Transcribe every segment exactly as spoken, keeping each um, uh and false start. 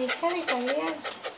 deja de colgar.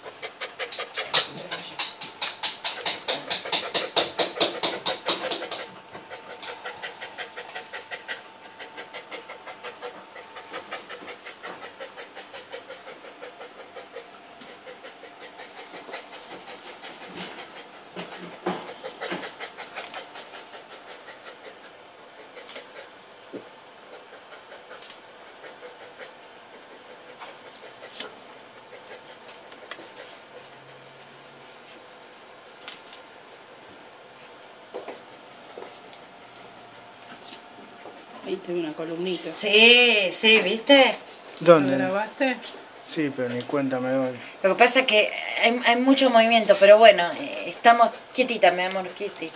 Ahí tengo una columnita. Sí, sí, ¿viste? ¿Lo grabaste? Sí, pero ni cuenta me doy. Lo que pasa es que hay, hay mucho movimiento, pero bueno, eh, estamos quietita, mi amor, quietita.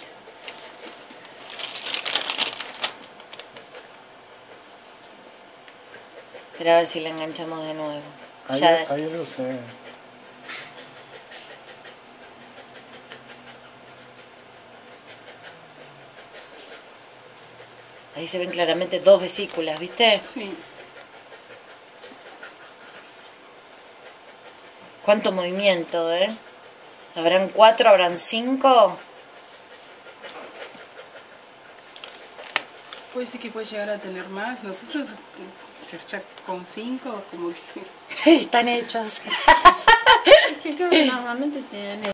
Espera a ver si la enganchamos de nuevo. Ahí, Ya. ahí lo sé. Ahí se ven claramente dos vesículas, ¿viste? Sí. Cuánto movimiento, ¿eh? ¿Habrán cuatro? ¿Habrán cinco? Puede ser que puede llegar a tener más. Nosotros, ya con cinco, como que... Están hechos. Es que creo que normalmente tienen